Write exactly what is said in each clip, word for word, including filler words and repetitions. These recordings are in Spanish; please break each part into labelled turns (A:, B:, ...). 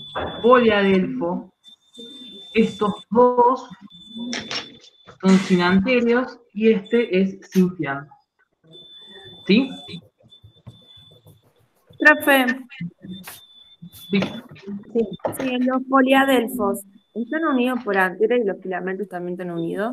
A: poliadelfo, estos dos son cinanterios y este es sinfián. ¿Sí?
B: Profe,
A: Sí.
B: sí, sí, los poliadelfos, ¿están unidos por antera y los filamentos también están unidos?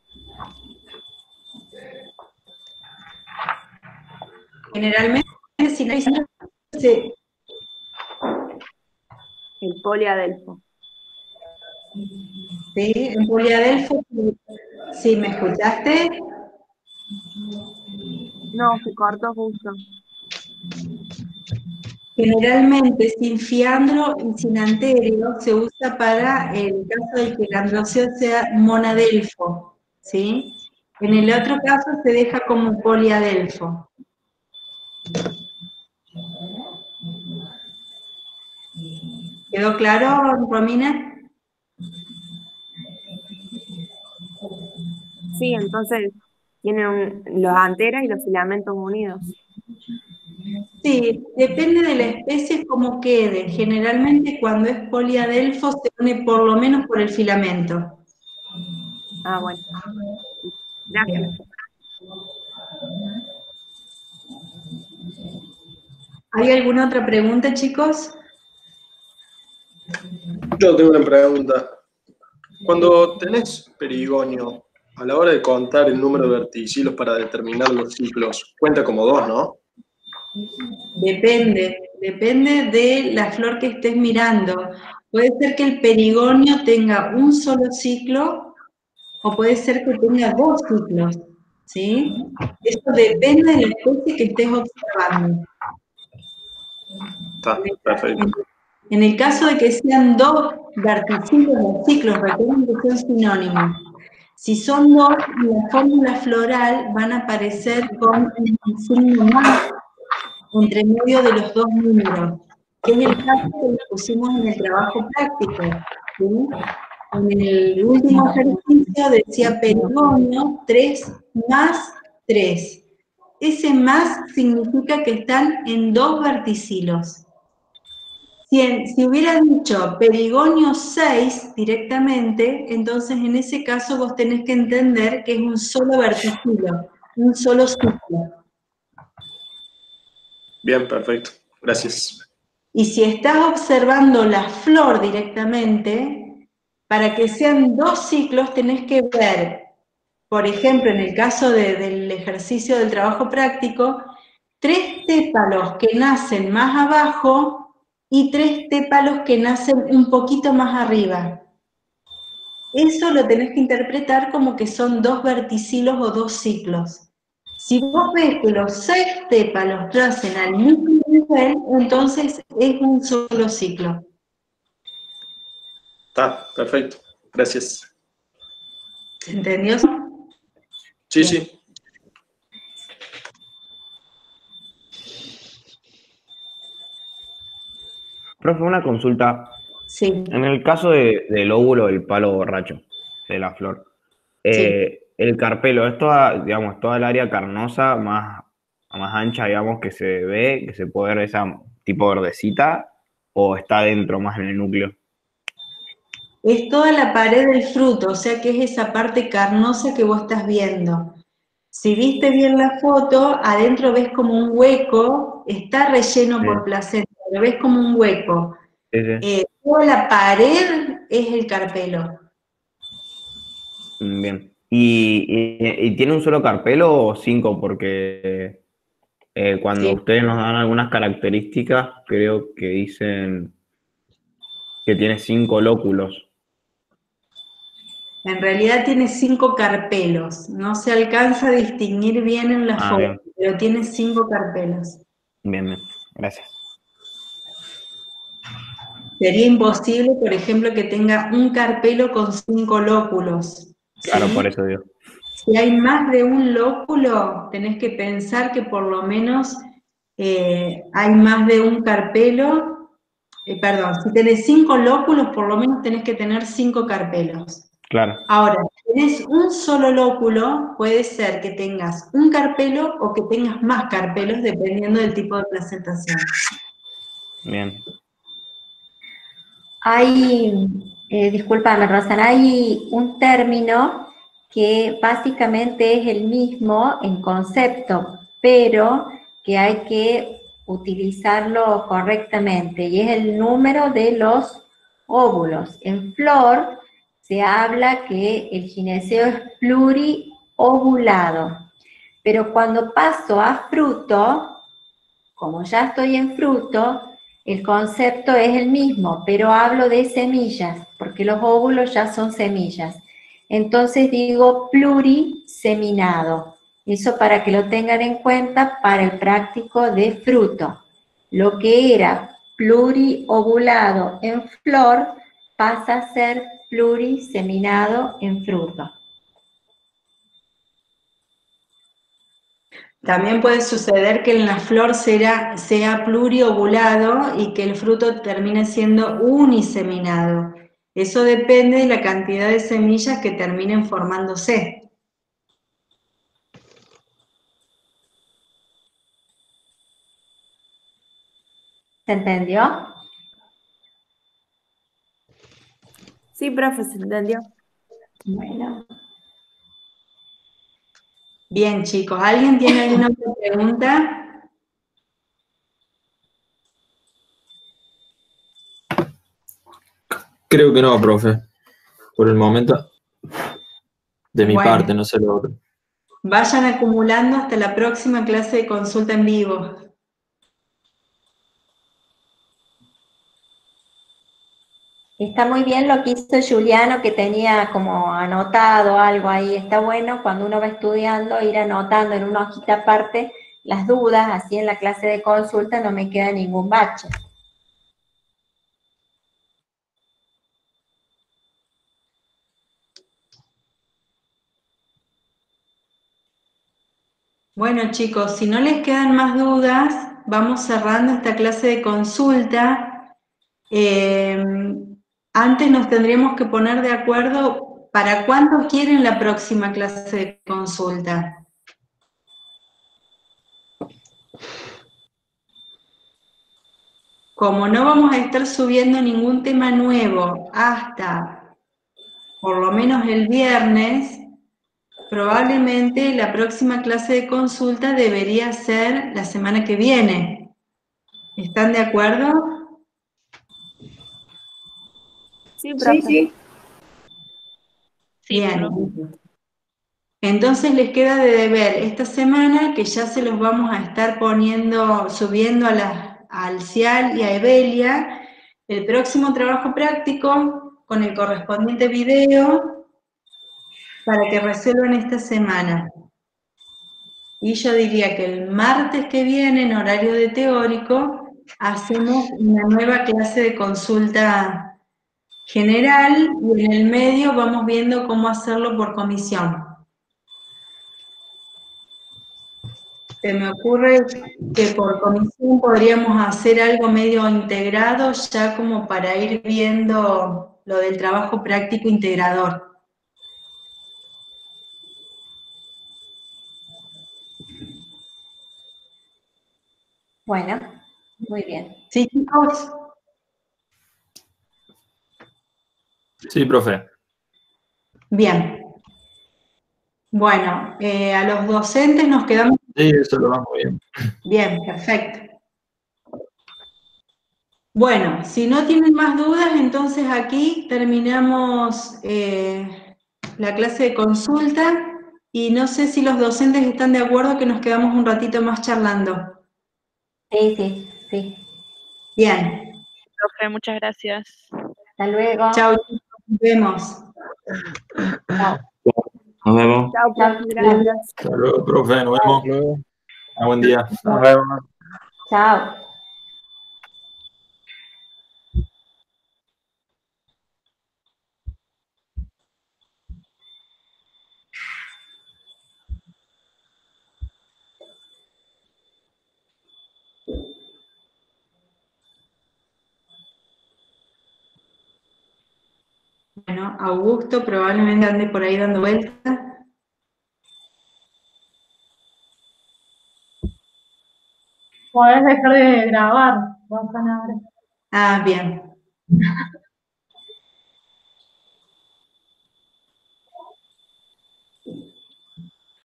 C: Generalmente, si no se,
B: El poliadelfo.
C: ¿sí? En poliadelfo, ¿sí me escuchaste?
B: No, se cortó justo.
C: Generalmente, sinfiandro y sinanterio se usa para el caso de que el androceo sea monadelfo, ¿sí? En el otro caso se deja como poliadelfo. ¿Quedó claro, Romina?
B: Sí, entonces tienen un- los anteras y los filamentos unidos.
C: Sí, depende de la especie como quede. Generalmente cuando es poliadelfo se une por lo menos por el filamento.
B: Ah, bueno. Gracias.
C: ¿Hay alguna otra pregunta, chicos?
D: Yo tengo una pregunta. Cuando tenés perigonio, a la hora de contar el número de verticilos para determinar los ciclos, cuenta como dos, ¿no?
C: Depende, depende de la flor que estés mirando. Puede ser que el perigonio tenga un solo ciclo o puede ser que tenga dos ciclos, ¿sí? Eso depende de la especie que estés observando.
D: Está, perfecto.
C: En el caso de que sean dos verticilos o ciclos, recuerden que son sinónimos. Si son dos, en la fórmula floral van a aparecer con un signo más entre medio de los dos números, que es el caso que pusimos en el trabajo práctico, ¿sí? En el último ejercicio decía perigonio tres más tres. Ese más significa que están en dos verticilos. Si, en, si hubiera dicho perigonio seis directamente, entonces en ese caso vos tenés que entender que es un solo verticilo, un solo ciclo.
D: Bien, perfecto. Gracias.
C: Y si estás observando la flor directamente, para que sean dos ciclos tenés que ver, por ejemplo, en el caso de, del ejercicio del trabajo práctico, tres tépalos que nacen más abajo y tres tépalos que nacen un poquito más arriba. Eso lo tenés que interpretar como que son dos verticilos o dos ciclos. Si vos ves que los seis tépalos nacen al mismo nivel, entonces es un solo ciclo.
D: Está, perfecto. Gracias.
C: ¿Se entendió?
D: Sí,
C: Bien.
D: sí.
E: Profe, una consulta.
C: Sí,
E: En el caso de- del óvulo del palo borracho, de la flor,
C: sí.
E: eh, el carpelo, ¿es toda, digamos, toda el área carnosa más, más ancha, digamos, que se ve, que se puede ver esa tipo verdecita, o está dentro, más en el núcleo?
C: Es toda la pared del fruto, o sea que es esa parte carnosa que vos estás viendo. Si viste bien la foto, adentro ves como un hueco, está relleno
E: Sí,
C: por placenta, pero ves como un hueco.
E: sí, sí.
C: Eh, toda la pared es el carpelo.
E: Mm, bien. ¿Y, y- y tiene un solo carpelo o cinco? Porque eh, cuando
C: Sí.
E: ustedes nos dan algunas características, creo que dicen que tiene cinco lóculos.
C: En realidad tiene cinco carpelos, no se alcanza a distinguir bien en la
E: Ah,
C: foto,
E: bien,
C: pero tiene cinco carpelos.
E: bien, bien. Gracias.
C: Sería imposible, por ejemplo, que tenga un carpelo con cinco lóculos,
E: Claro,
C: ¿sí?
E: por eso digo.
C: Si hay más de un lóculo, tenés que pensar que por lo menos eh, hay más de un carpelo, eh, perdón, si tenés cinco lóculos, por lo menos tenés que tener cinco carpelos.
E: Claro,
C: Ahora, si tenés un solo lóculo, puede ser que tengas un carpelo o que tengas más carpelos, dependiendo del tipo de placentación.
E: bien.
F: Hay, eh, discúlpame, Rosana, hay un término que básicamente es el mismo en concepto, pero que hay que utilizarlo correctamente, y es el número de los óvulos. En flor se habla que el gineceo es pluriovulado, pero cuando paso a fruto, como ya estoy en fruto, el concepto es el mismo, pero hablo de semillas, porque los óvulos ya son semillas. Entonces digo pluriseminado. Eso para que lo tengan en cuenta para el práctico de fruto. Lo que era pluriovulado en flor pasa a ser pluriseminado en fruto.
C: También puede suceder que en la flor sea, sea pluriovulado y que el fruto termine siendo uniseminado. Eso depende de la cantidad de semillas que terminen formándose.
F: ¿Se entendió?
B: Sí, profe, se entendió.
F: Bueno.
C: Bien, chicos, ¿alguien tiene alguna otra pregunta?
G: Creo que no, profe. Por el momento, de mi
C: Bueno.
G: parte, no sé lo otro.
C: Vayan acumulando hasta la próxima clase de consulta en vivo.
F: Está muy bien lo que hizo Juliano, que tenía como anotado algo ahí. Está bueno cuando uno va estudiando ir anotando en una hojita aparte las dudas, así en la clase de consulta no me queda ningún bache.
C: Bueno, chicos, si no les quedan más dudas, vamos cerrando esta clase de consulta. Eh, antes nos tendríamos que poner de acuerdo para cuándo quieren la próxima clase de consulta. Como no vamos a estar subiendo ningún tema nuevo hasta por lo menos el viernes, probablemente la próxima clase de consulta debería ser la semana que viene. ¿Están de acuerdo?
B: Sí, profe.
C: Sí. Bien. Entonces les queda de deber esta semana, que ya se los vamos a estar poniendo, subiendo a la, al CIAL y a Evelia, el próximo trabajo práctico con el correspondiente video para que resuelvan esta semana. Y yo diría que el martes que viene, en horario de teórico, hacemos una nueva clase de consulta general y en el medio vamos viendo cómo hacerlo por comisión. Se me ocurre que por comisión podríamos hacer algo medio integrado, ya como para ir viendo lo del trabajo práctico integrador.
F: Bueno, muy bien.
C: ¿Sí, chicos?
G: Sí, profe.
C: Bien. Bueno, eh, a los docentes nos quedamos...
G: Sí, eso lo vamos bien.
C: Bien, perfecto. Bueno, si no tienen más dudas, entonces aquí terminamos eh, la clase de consulta y no sé si los docentes están de acuerdo que nos quedamos un ratito más charlando.
F: Sí, sí, sí.
C: Bien.
H: Profe, muchas gracias.
F: Hasta luego.
C: Chao, nos vemos.
F: Chao.
G: Nos vemos.
B: Chao,
F: Chao.
B: profe, gracias.
G: Hasta luego, profe. Nos vemos.
E: Luego.
G: Ah, buen día.
E: Nos vemos.
F: Chao.
C: Bueno, Augusto probablemente ande por ahí dando vueltas.
I: Podés dejar de grabar, Rosana.
C: Ah, bien.